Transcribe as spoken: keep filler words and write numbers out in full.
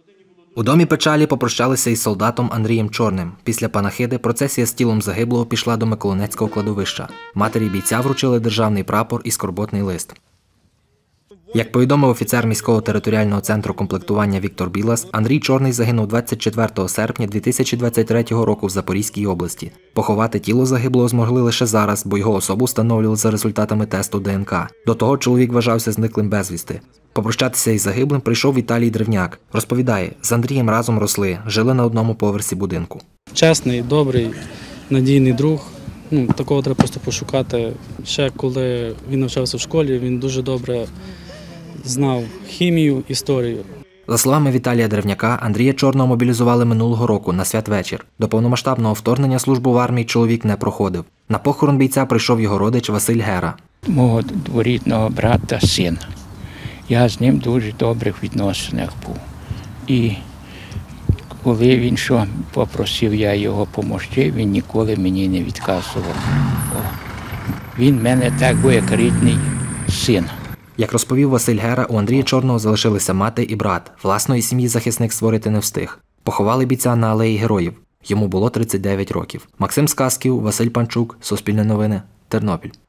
У домі печалі попрощалися із солдатом Андрієм Чорним. Після панахиди процесія з тілом загиблого пішла до Миколинецького кладовища. Матері бійця вручили державний прапор і скорботний лист. Як повідомив офіцер міського територіального центру комплектування Віктор Білас, Андрій Чорний загинув двадцять четвертого серпня дві тисячі двадцять третього року в Запорізькій області. Поховати тіло загиблого змогли лише зараз, бо його особу встановлювали за результатами тесту ДНК. До того чоловік вважався зниклим безвісти. Попрощатися із загиблим прийшов Віталій Древняк. Розповідає, з Андрієм разом росли, жили на одному поверсі будинку. Чесний, добрий, надійний друг. Ну, такого треба просто пошукати. Ще коли він навчався в школі, він дуже добре знав хімію, історію. За словами Віталія Древняка, Андрія Чорного мобілізували минулого року на святвечір. До повномасштабного вторгнення службу в армії чоловік не проходив. На похорон бійця прийшов його родич Василь Гера. Мого дворідного брата син. Я з ним дуже добрих відносинах був. І коли він що попросив я його допомогти, він ніколи мені не відказував. Він в мене так був, як рідний син. Як розповів Василь Гера, у Андрія Чорного залишилися мати і брат. Власної сім'ї захисник створити не встиг. Поховали бійця на Алеї Героїв. Йому було тридцять дев'ять років. Максим Сказків, Василь Панчук, Суспільне новини, Тернопіль.